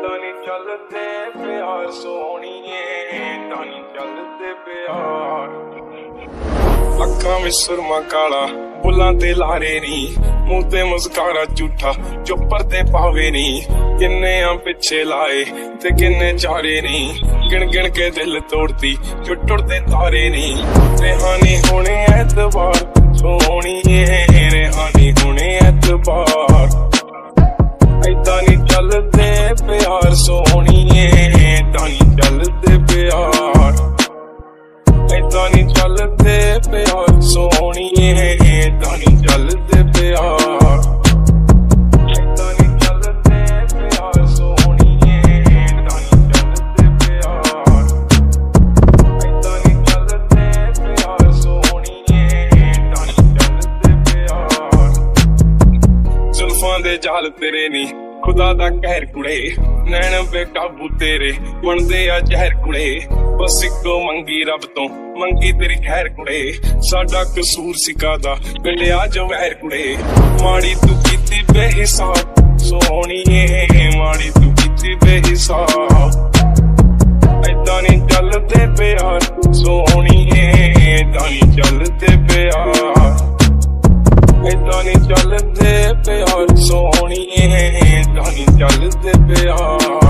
नहीं चलते प्यार सोहणीए, ऐदां नहीं चलते प्यार। अखां विच सुरमा काला, बुलां ते लारे नी, मूंह ते मुस्कारा झूठा जो परदे पावे नी। किन्ने आ पिछे लाए ते किन्ने चारे नी, गिन गिन के दिल तोड़ती जो टुटदे तारे नी। रेहानी होने ऐतबार सोहणीए, रेहानी होने ऐतबार। ऐदां नहीं चलते प्यार सोहणीए, ऐदां नहीं चलते प्यार। ऐदां नहीं चलते प्यार सोहणीए, ऐदां नहीं चलते प्यार। ऐदां नहीं चलते प्यार सोहणीए, ऐदां नहीं चलते प्यार। ऐदां नहीं चलते प्यार सोहणीए, ऐदां नहीं चलते प्यार। जुल्फां दे जाल तेरे नी, खुदा दा कहर कुड़े, नैन बेकाबू तेरे बनदे आ जहर कुड़े। बस इको मंगी रब तो मंगी तेरी खैर कुड़े, साडा कसूर सिकादा पिंडिया जो वैर कुड़े। माड़ी तू कीती बेहिसाब सोहणीए, माड़ी तू कीती बेहिसाब। ऐदां नहीं चलते प्यार सोहणीए, ऐदां नहीं चलते प्यार। ऐदां नहीं चलते प्यार सोहणीए, ऐदां नहीं चलते प्यार।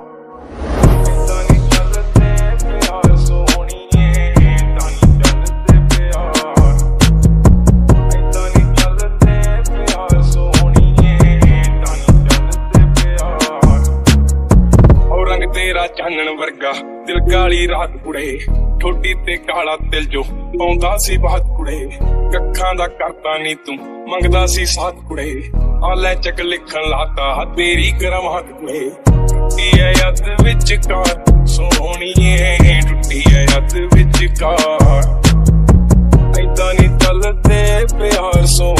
ऐदां नहीं चलते प्यार सोहणीए, ऐदां नहीं चलते प्यार। ऐदां नहीं चलते प्यार सोहणीए, ऐदां नहीं चलते प्यार। और रंग तेरा चानण वर्गा दिल काली रात कुड़े, ठोडी ते काला दिल जो पाउंदा सी बात कुड़े। कखां दा करता नी तू मंगदा सी साथ कुड़े, आले चक लिखन लाता तेरी करमात कुड़े। टुटी है यद विचकार सोहणीए, टुटी है यद विचकार। ऐदां नहीं चलते प्यार सोहणीए।